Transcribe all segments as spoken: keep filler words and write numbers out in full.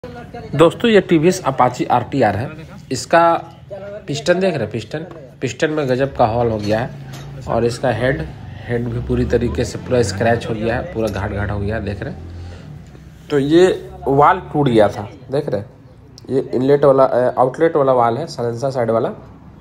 दोस्तों ये T V S Apache R T R है। इसका पिस्टन देख रहे हैं, पिस्टन पिस्टन में गजब का हॉल हो गया है। और इसका हेड हेड भी पूरी तरीके से पूरा स्क्रैच हो गया है, पूरा घाट घाट हो गया है, देख रहे हैं। तो ये वाल टूट गया था, देख रहे हैं। ये इनलेट वाला आउटलेट वाला वाल है, साइलेंसर साइड वाला,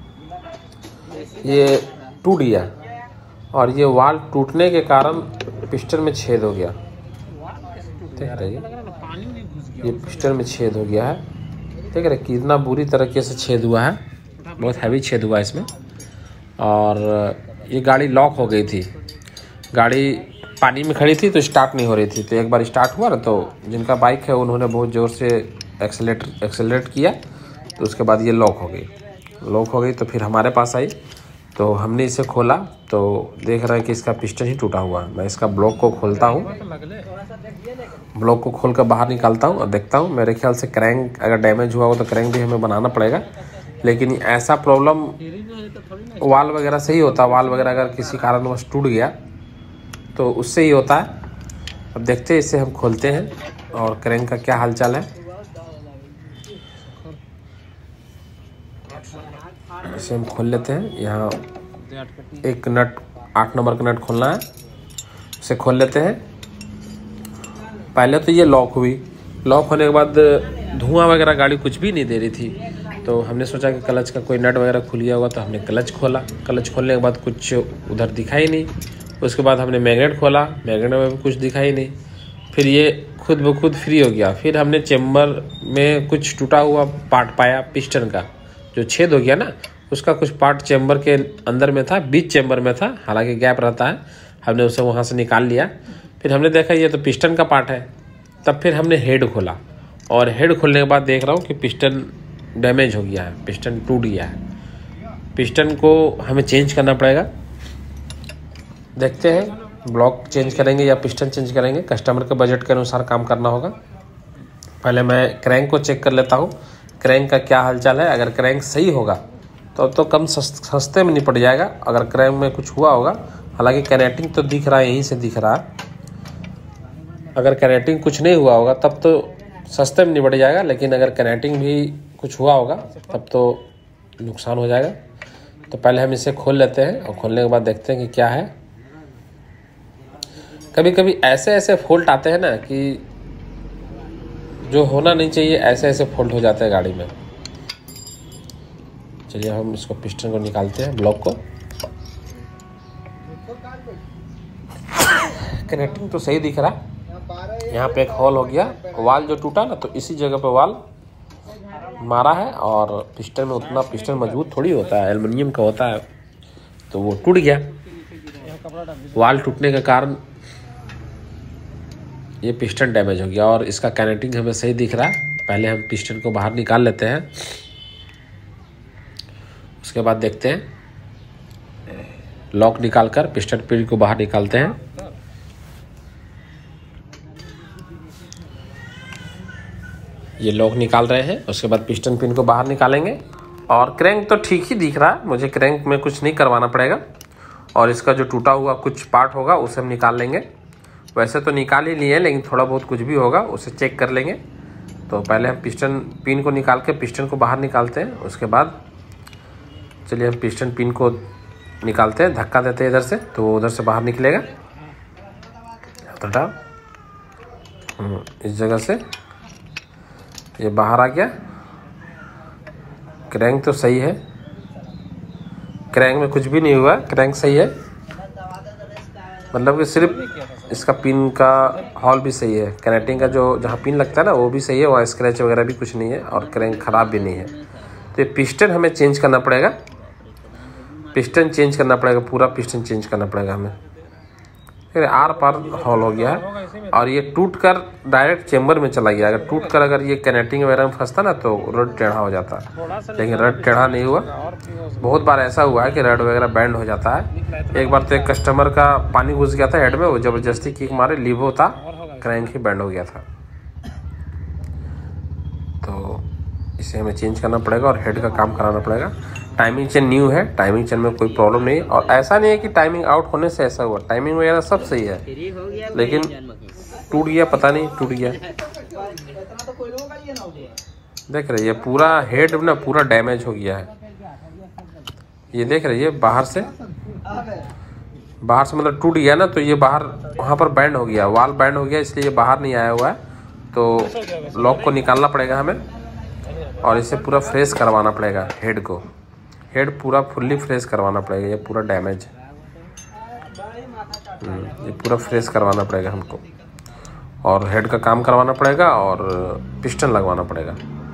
ये टूट गया। और ये वाल टूटने के कारण पिस्टन में छेद हो गया, देख रहे हैं। ये पिस्टन में छेद हो गया है, देख रहे कितना बुरी तरीके से छेद हुआ है, बहुत हैवी छेद हुआ है इसमें। और ये गाड़ी लॉक हो गई थी, गाड़ी पानी में खड़ी थी तो स्टार्ट नहीं हो रही थी। तो एक बार स्टार्ट हुआ ना, तो जिनका बाइक है उन्होंने बहुत ज़ोर से एक्सेलेटर एक्सेलरेट किया, तो उसके बाद ये लॉक हो गई। लॉक हो गई तो फिर हमारे पास आई, तो हमने इसे खोला तो देख रहे हैं कि इसका पिस्टन ही टूटा हुआ है। मैं इसका ब्लॉक को खोलता हूँ, ब्लॉक को खोल कर बाहर निकालता हूँ और देखता हूँ। मेरे ख्याल से क्रैंक अगर डैमेज हुआ हो तो क्रैंक भी हमें बनाना पड़ेगा। लेकिन ऐसा प्रॉब्लम वाल वगैरह से ही होता है। वाल वगैरह अगर किसी कारणवश टूट गया तो उससे ही होता है। अब देखते हैं, इसे हम खोलते हैं और क्रैंक का क्या हालचाल है। इसे हम खोल लेते हैं। यहाँ एक नट, आठ नंबर का नट खोलना है, इसे खोल लेते हैं। पहले तो ये लॉक हुई, लॉक होने के बाद धुआं वगैरह गाड़ी कुछ भी नहीं दे रही थी। तो हमने सोचा कि क्लच का कोई नट वगैरह खुल गया होगा, तो हमने क्लच खोला। क्लच खोलने के बाद कुछ उधर दिखाई नहीं। उसके बाद हमने मैग्नेट खोला, मैग्नेट में भी कुछ दिखाई नहीं। फिर ये खुद ब खुद फ्री हो गया। फिर हमने चेम्बर में कुछ टूटा हुआ पार्ट पाया, पिस्टन का जो छेद हो गया ना, उसका कुछ पार्ट चेम्बर के अंदर में था, बीच चेम्बर में था, हालांकि गैप रहता है। हमने उसे वहाँ से निकाल लिया। फिर हमने देखा ये तो पिस्टन का पार्ट है। तब फिर हमने हेड खोला, और हेड खोलने के बाद देख रहा हूँ कि पिस्टन डैमेज हो गया है, पिस्टन टूट गया है। पिस्टन को हमें चेंज करना पड़ेगा। देखते हैं ब्लॉक चेंज करेंगे या पिस्टन चेंज करेंगे, कस्टमर के बजट के अनुसार काम करना होगा। पहले मैं क्रैंक को चेक कर लेता हूँ, क्रैंक का क्या हालचाल है। अगर क्रैंक सही होगा तो तो कम सस्ते में निपट जाएगा। अगर क्रैंक में कुछ हुआ होगा, हालांकि कनेक्टिंग तो दिख रहा है, यहीं से दिख रहा है। अगर कनेक्टिंग कुछ नहीं हुआ होगा तब तो सस्ते में निपट जाएगा, लेकिन अगर कनेक्टिंग भी कुछ हुआ होगा तब तो नुकसान हो जाएगा। तो पहले हम इसे खोल लेते हैं और खोलने के बाद देखते हैं कि क्या है। कभी कभी ऐसे ऐसे फॉल्ट आते हैं ना कि जो होना नहीं चाहिए, ऐसे ऐसे फॉल्ट हो जाते हैं गाड़ी में। चलिए हम इसको पिस्टन को निकालते हैं, ब्लॉक को। कनेक्टिंग तो सही दिख रहा है। यहाँ पे एक हॉल हो गया, वाल जो टूटा ना, तो इसी जगह पे वाल मारा है। और पिस्टन में उतना पिस्टन मजबूत थोड़ी होता है, एल्युमिनियम का होता है, तो वो टूट गया। वाल टूटने के कारण ये पिस्टन डैमेज हो गया। और इसका कनेक्टिंग हमें सही दिख रहा है। पहले हम पिस्टन को बाहर निकाल लेते हैं, उसके बाद देखते हैं। लॉक निकालकर पिस्टन पिन को बाहर निकालते हैं। ये लॉक निकाल रहे हैं, उसके बाद पिस्टन पिन को बाहर निकालेंगे। और क्रैंक तो ठीक ही दिख रहा है, मुझे क्रैंक में कुछ नहीं करवाना पड़ेगा। और इसका जो टूटा हुआ कुछ पार्ट होगा उसे हम निकाल लेंगे। वैसे तो निकाल ही लिए, लेकिन थोड़ा बहुत कुछ भी होगा उसे चेक कर लेंगे। तो पहले हम पिस्टन पिन को निकाल के पिस्टन को बाहर निकालते हैं। उसके बाद चलिए हम पिस्टन पिन को निकालते हैं, धक्का देते हैं इधर से, तो वो उधर से बाहर निकलेगा। हटा, इस जगह से ये बाहर आ गया। क्रैंक तो सही है, क्रैंक में कुछ भी नहीं हुआ, क्रैंक सही है। मतलब कि सिर्फ इसका पिन का हॉल भी सही है, कनेक्टिंग का जो जहाँ पिन लगता है ना वो भी सही है, वहाँ स्क्रैच वगैरह भी कुछ नहीं है, और क्रैंक ख़राब भी नहीं है। तो ये पिस्टन हमें चेंज करना पड़ेगा, पिस्टन चेंज करना पड़ेगा, पूरा पिस्टन चेंज करना पड़ेगा हमें। फिर आर पार हॉल हो गया है, और ये टूट कर डायरेक्ट चेम्बर में चला गया। अगर टूट कर अगर ये कनेक्टिंग वगैरह में फंसता ना तो रड टेढ़ा हो जाता, लेकिन रड टेढ़ा नहीं हुआ। बहुत बार ऐसा हुआ है कि रड वगैरह बैंड हो जाता है। एक बार तो एक कस्टमर का पानी घुस गया था हेड में, वो ज़बरदस्ती किक मारे, लीवो था, क्रैंक ही बैंड हो गया था। तो इसे हमें चेंज करना पड़ेगा और हेड का काम कराना पड़ेगा। टाइमिंग चेन न्यू है, टाइमिंग चेन में कोई प्रॉब्लम नहीं। और ऐसा नहीं है कि टाइमिंग आउट होने से ऐसा हुआ, टाइमिंग वगैरह सब सही है, लेकिन टूट गया, पता नहीं टूट गया। देख रहे ये पूरा हेड ना पूरा डैमेज हो गया है। ये देख रहे ये बाहर से बाहर से मतलब टूट गया ना, तो ये बाहर वहाँ पर बैंड हो गया, वाल बैंड हो गया, इसलिए ये बाहर नहीं आया हुआ है। तो लॉक को निकालना पड़ेगा हमें और इसे पूरा फ्रेश करवाना पड़ेगा। हेड को हेड पूरा फुल्ली फ्रेश करवाना पड़ेगा, ये पूरा डैमेज है। ये पूरा फ्रेश करवाना पड़ेगा हमको और हेड का काम करवाना पड़ेगा और पिस्टन लगवाना पड़ेगा।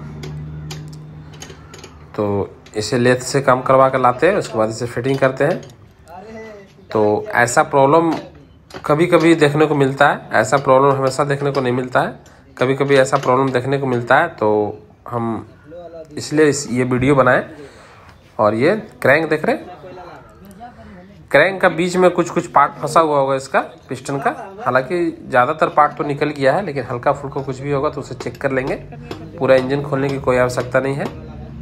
तो इसे लेथ से काम करवा कर लाते हैं, उसके बाद इसे फिटिंग करते हैं। तो ऐसा प्रॉब्लम कभी कभी देखने को मिलता है, ऐसा प्रॉब्लम हमेशा देखने को नहीं मिलता है, कभी कभी ऐसा प्रॉब्लम देखने को मिलता है। तो हम इसलिए इस ये वीडियो बनाए। और ये क्रैंक देख रहे, क्रैंक का बीच में कुछ कुछ पार्ट फंसा हुआ होगा इसका पिस्टन का। हालांकि ज़्यादातर पार्ट तो निकल गया है, लेकिन हल्का फुल्का कुछ भी होगा तो उसे चेक कर लेंगे। पूरा इंजन खोलने की कोई आवश्यकता नहीं है।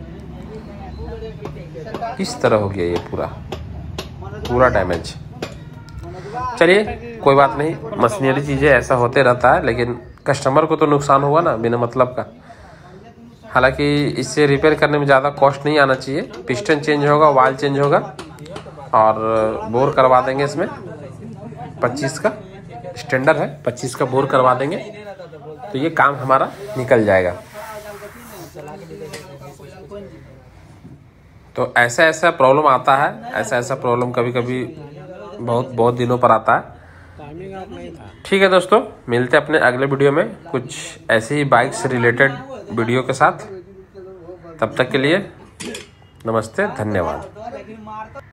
इस तरह हो गया ये पूरा पूरा डैमेज। चलिए कोई बात नहीं, मशीनरी चीज़ें ऐसा होते रहता है, लेकिन कस्टमर को तो नुकसान हुआ ना बिना मतलब का। हालांकि इससे रिपेयर करने में ज़्यादा कॉस्ट नहीं आना चाहिए। पिस्टन चेंज होगा, वाल चेंज होगा और बोर करवा देंगे। इसमें पच्चीस का स्टैंडर्ड है, पच्चीस का बोर करवा देंगे तो ये काम हमारा निकल जाएगा। तो ऐसा ऐसा प्रॉब्लम आता है, ऐसा ऐसा प्रॉब्लम कभी कभी बहुत बहुत दिनों पर आता है। ठीक है दोस्तों, मिलते हैं अपने अगले वीडियो में कुछ ऐसे ही बाइक से रिलेटेड वीडियो के साथ। तब तक के लिए नमस्ते, धन्यवाद।